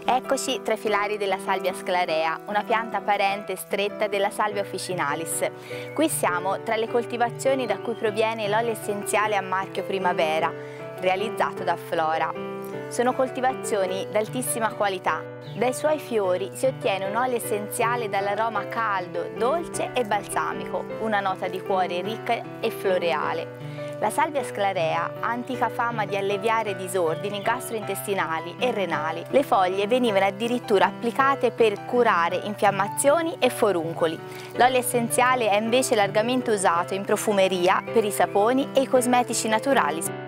Eccoci tra i filari della Salvia sclarea, una pianta parente stretta della Salvia officinalis. Qui siamo tra le coltivazioni da cui proviene l'olio essenziale a marchio Primavera, realizzato da Flora. Sono coltivazioni d'altissima qualità. Dai suoi fiori si ottiene un olio essenziale dall'aroma caldo, dolce e balsamico, una nota di cuore ricca e floreale. La Salvia sclarea ha antica fama di alleviare disordini gastrointestinali e renali. Le foglie venivano addirittura applicate per curare infiammazioni e foruncoli. L'olio essenziale è invece largamente usato in profumeria, per i saponi e i cosmetici naturali.